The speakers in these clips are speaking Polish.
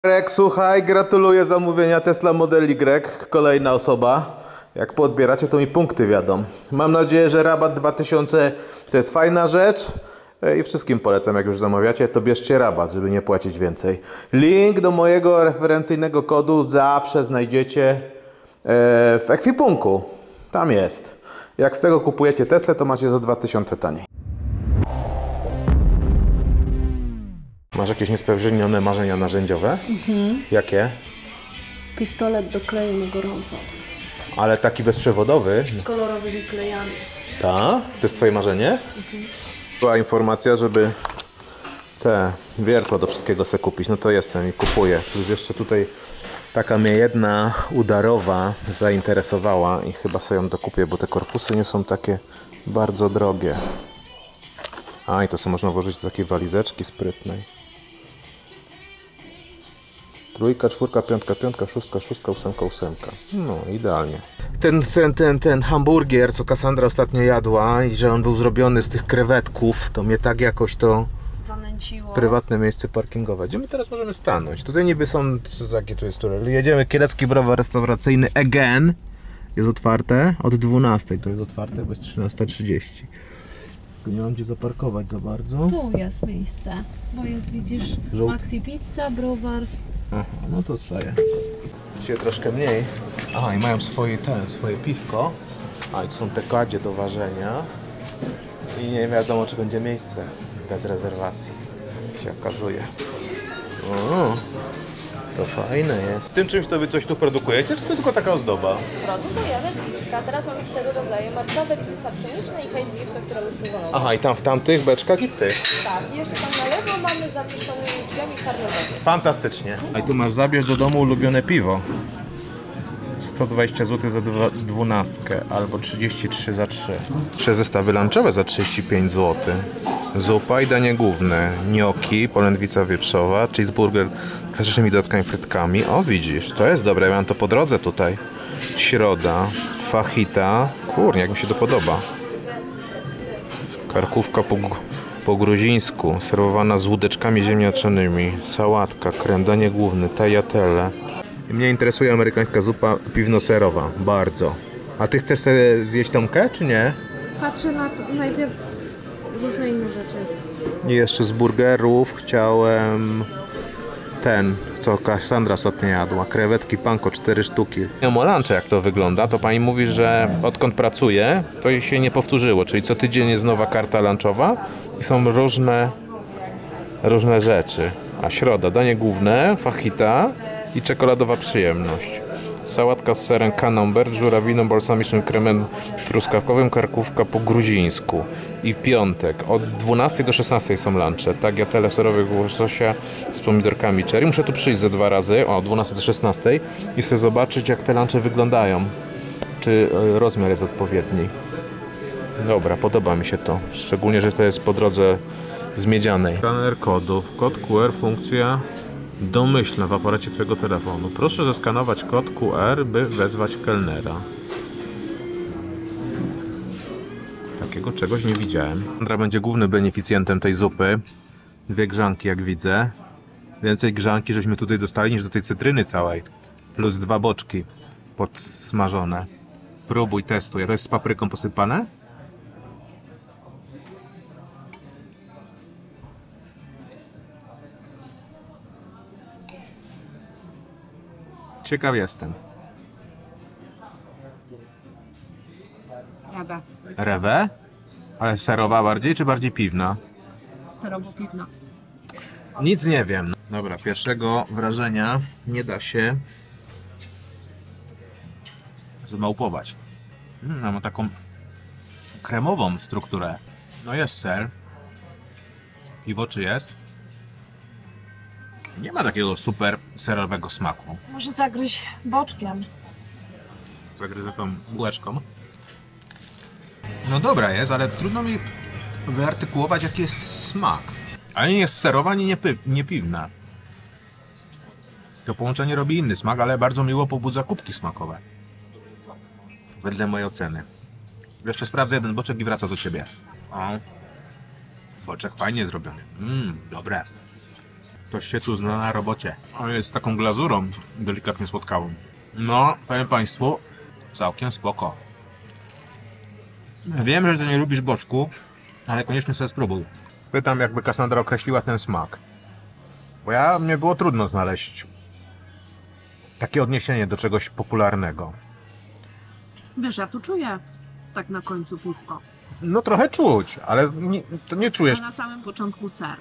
Marek, słuchaj, gratuluję zamówienia Tesla Model Y. Kolejna osoba. Jak poodbieracie, to mi punkty wiadomo. Mam nadzieję, że rabat 2000 to jest fajna rzecz. I wszystkim polecam, jak już zamawiacie, to bierzcie rabat, żeby nie płacić więcej. Link do mojego referencyjnego kodu zawsze znajdziecie w ekwipunku. Tam jest. Jak z tego kupujecie Teslę, to macie za 2000 taniej. Masz jakieś niespełnione marzenia narzędziowe? Jakie? Pistolet do kleju na gorąco. Ale taki bezprzewodowy? Z kolorowymi klejami. Tak? To jest twoje marzenie? Była informacja, żeby te wiertła do wszystkiego sobie kupić. No to jestem i kupuję. Plus jeszcze tutaj taka mnie jedna udarowa zainteresowała i chyba sobie ją dokupię, bo te korpusy nie są takie bardzo drogie. A i to sobie można włożyć do takiej walizeczki sprytnej. Trójka, czwórka, piątka, piątka, szóstka, szóstka, ósemka, ósemka. No, idealnie. Ten hamburgier, co Kassandra ostatnio jadła i że on był zrobiony z tych krewetków, to mnie tak jakoś to Zanęciło. prywatne miejsce parkingowe. Gdzie my teraz możemy stanąć? Tutaj niby są takie, tu jest które. Jedziemy, Kielecki Browar Restauracyjny Again. Jest otwarte od 12. To jest otwarte, bo jest 13:30. Nie mam gdzie zaparkować za bardzo. Tu jest miejsce, bo jest, widzisz, Maxi Pizza, browar. Aha, no to staje. Dzisiaj troszkę mniej. Aha, i mają swoje piwko. A i to są te kadzie do ważenia. I nie wiadomo, czy będzie miejsce bez rezerwacji. Się okazuje. O, to fajne jest. W tym czymś to wy coś tu produkujecie, czy to tylko taka ozdoba? Produkujemy piwka. Teraz mamy 4 rodzaje. Marcowe, piwca pszeniczne i hejzliwkę, która jest sezonowa. Aha, i tam w tamtych beczkach i w tych. Tak, i jeszcze tam na lewo mamy zapieszczone drzwiami karmelowe. Fantastycznie. A i tu masz zabierz do domu ulubione piwo. 120 zł za 12 albo 33 za 3. 3 zestawy lunchowe za 35 zł. Zupa i danie główne. Gnocchi, polędwica wieprzowa, cheeseburger z klasycznymi dodatkami frytkami. O, widzisz, to jest dobre, ja mam to po drodze tutaj. Środa, fajita. Kurnie, jak mi się to podoba. Karkówka po gruzińsku, serwowana z łódeczkami ziemniaczanymi. Sałatka, krem, danie główne, tagliatelle. Mnie interesuje amerykańska zupa piwno-serowa, bardzo. A ty chcesz sobie zjeść tomkę, czy nie? Patrzę na najpierw różne inne rzeczy. I jeszcze z burgerów chciałem ten, co Kassandra ostatnio jadła. Krewetki panko, 4 sztuki. O lunche, jak to wygląda, to pani mówi, że odkąd pracuje, to się nie powtórzyło. Czyli co tydzień jest nowa karta lunchowa i są różne rzeczy. A środa, danie główne, fajita i czekoladowa przyjemność. Sałatka z serem camembert, żurawiną, balsamicznym kremem truskawkowym, karkówka po gruzińsku. I piątek od 12 do 16 są lunche. Tagliatelle serowych łososia z pomidorkami cherry. Muszę tu przyjść ze 2 razy, od 12 do 16 i chcę zobaczyć, jak te lunche wyglądają. Czy rozmiar jest odpowiedni. Dobra, podoba mi się to. Szczególnie, że to jest po drodze z Miedzianej. Skaner kodów. Kod QR, funkcja domyślna w aparacie twojego telefonu. Proszę zeskanować kod QR, by wezwać kelnera. Takiego czegoś nie widziałem. Sandra będzie głównym beneficjentem tej zupy. 2 grzanki, jak widzę. Więcej grzanki żeśmy tutaj dostali niż do tej cytryny całej. Plus 2 boczki podsmażone. Próbuj, testuj. A to jest z papryką posypane? Ciekaw jestem. Rada. Rewę? Ale serowa bardziej, czy bardziej piwna? Serowo-piwna. Nic nie wiem. Dobra, pierwszego wrażenia nie da się zmałpować. Ma taką kremową strukturę. No jest ser. Piwo czy jest? Nie ma takiego super serowego smaku. Może zagryźć boczkiem. Zagryzę tą bułeczką. No dobra jest, ale trudno mi wyartykułować, jaki jest smak. Ani nie jest serowa, ani nie piwna. To połączenie robi inny smak, ale bardzo miło pobudza kubki smakowe. Wedle mojej oceny. Jeszcze sprawdzę jeden boczek i wraca do ciebie. O, boczek fajnie zrobiony. Dobre. Ktoś się tu zna na robocie. On jest taką glazurą delikatnie słodkawą. No, powiem Państwu, całkiem spoko. Wiem, że Ty nie lubisz boczku, ale koniecznie sobie spróbuj. Pytam, jakby Cassandra określiła ten smak. Bo mnie było trudno znaleźć takie odniesienie do czegoś popularnego. Wiesz, ja tu czuję tak na końcu piwko. No trochę czuć, ale to nie czujesz. A na samym początku ser.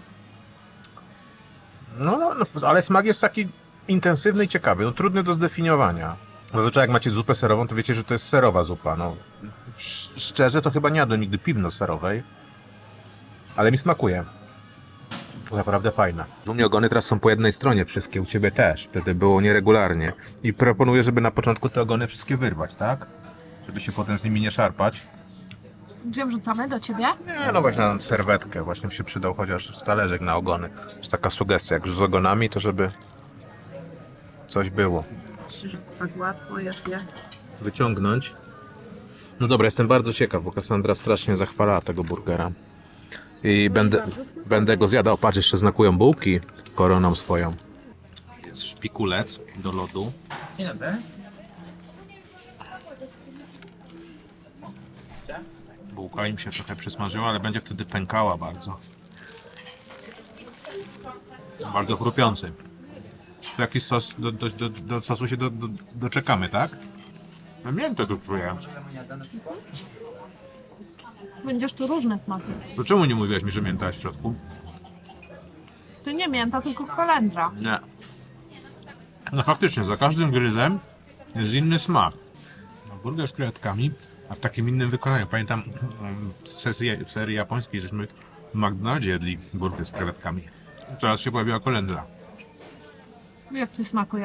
No, ale smak jest taki intensywny i ciekawy, no trudny do zdefiniowania. Zazwyczaj jak macie zupę serową, to wiecie, że to jest serowa zupa. No, szczerze to chyba nie jadłem nigdy piwno serowej, ale mi smakuje. Naprawdę fajna. U mnie ogony teraz są po jednej stronie wszystkie, u Ciebie też. Wtedy było nieregularnie. I proponuję, żeby na początku te ogony wszystkie wyrwać, tak? Żeby się potem z nimi nie szarpać. Gdzie wrzucamy? Do ciebie? Nie, no właśnie na serwetkę. Właśnie mi się przydał chociaż talerzyk na ogony. Jest taka sugestia, jak już z ogonami, to żeby coś było. Tak łatwo jest je. Wyciągnąć. No dobra, jestem bardzo ciekaw, bo Cassandra strasznie zachwalała tego burgera. I będę go zjadał. Patrz, jeszcze znakują bułki koroną swoją. Jest szpikulec do lodu. Dzień dobry. Bułka im się trochę przysmażyła, ale będzie wtedy pękała bardzo. Bardzo chrupiący. To jakiś sos, do sosu się doczekamy, tak? No miętę tu czuję. Będziesz tu różne smaki. To czemu nie mówiłaś mi, że mięta jest w środku? To nie mięta, tylko kolendra. Nie. No faktycznie, za każdym gryzem jest inny smak. No, burger z krewetkami, a w takim innym wykonaniu. Pamiętam w serii japońskiej, żeśmy w McDonaldzie jedli burger z krewetkami. Teraz się pojawiła kolendra. Jak ci smakuje?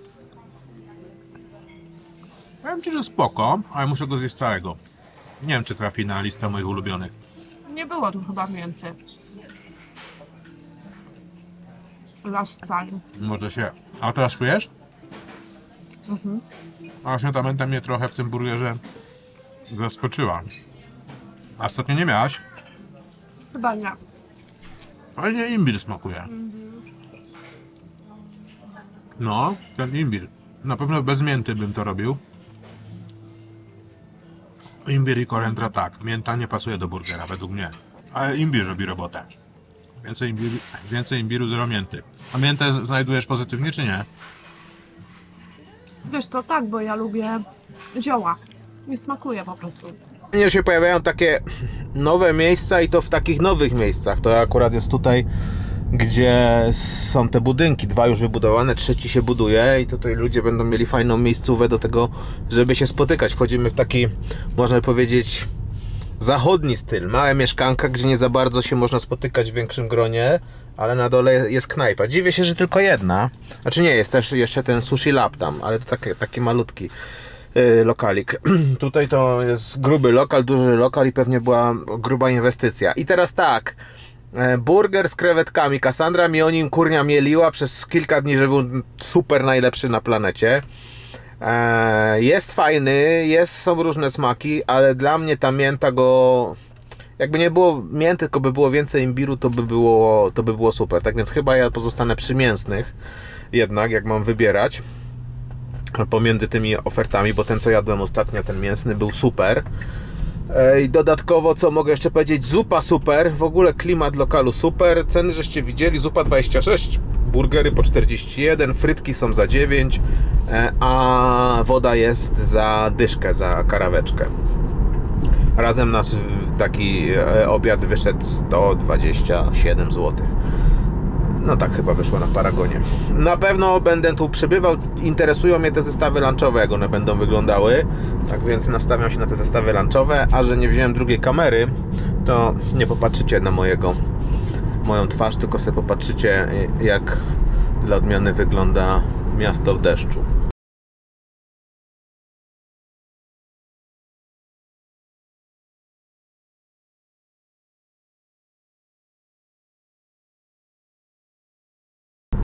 Powiem Ci, że spoko, ale muszę go zjeść całego. Nie wiem, czy trafi na listę moich ulubionych. Nie było tu chyba mięty. Last time. Może się... A teraz czujesz? A właśnie ta menta mnie trochę w tym burgerze zaskoczyła. A ostatnio nie miałaś? Chyba nie. Fajnie imbir smakuje. No, ten imbir. Na pewno bez mięty bym to robił. Imbir i kolendra tak. Mięta nie pasuje do burgera według mnie. Ale imbir robi robotę. Więcej imbiru, zero mięty. A miętę znajdujesz pozytywnie, czy nie? Wiesz to tak, bo ja lubię zioła. Mi smakuje po prostu. Nie się pojawiają takie nowe miejsca i to w takich nowych miejscach. To akurat jest tutaj, gdzie są te budynki. 2 już wybudowane, 3 się buduje i tutaj ludzie będą mieli fajną miejscówę do tego, żeby się spotykać. Wchodzimy w taki, można powiedzieć, zachodni styl. Małe mieszkanka, gdzie nie za bardzo się można spotykać w większym gronie, ale na dole jest knajpa. Dziwię się, że tylko jedna. Znaczy nie, jest też jeszcze ten Sushi Lab tam, ale to taki malutki lokalik. Tutaj to jest gruby lokal, duży lokal i pewnie była gruba inwestycja. I teraz tak, burger z krewetkami. Cassandra mi o nim kurnia mieliła przez kilka dni, że był super najlepszy na planecie. Jest fajny, są różne smaki, ale dla mnie ta mięta go... Jakby nie było mięty, tylko by było więcej imbiru, to by było super. Tak więc chyba ja pozostanę przy mięsnych jednak, jak mam wybierać pomiędzy tymi ofertami, bo ten, co jadłem ostatnio, ten mięsny, był super. I dodatkowo, co mogę jeszcze powiedzieć, zupa super, w ogóle klimat lokalu super, ceny żeście widzieli, zupa 26, burgery po 41, frytki są za 9, a woda jest za dyszkę, za karaweczkę. Razem nasz taki obiad wyszedł 127 zł. No tak chyba wyszło na Paragonie. Na pewno będę tu przebywał. Interesują mnie te zestawy lunchowe, jak one będą wyglądały. Tak więc nastawiam się na te zestawy lunchowe. A że nie wziąłem drugiej kamery, to nie popatrzycie na moją twarz, tylko sobie popatrzycie, jak dla odmiany wygląda miasto w deszczu.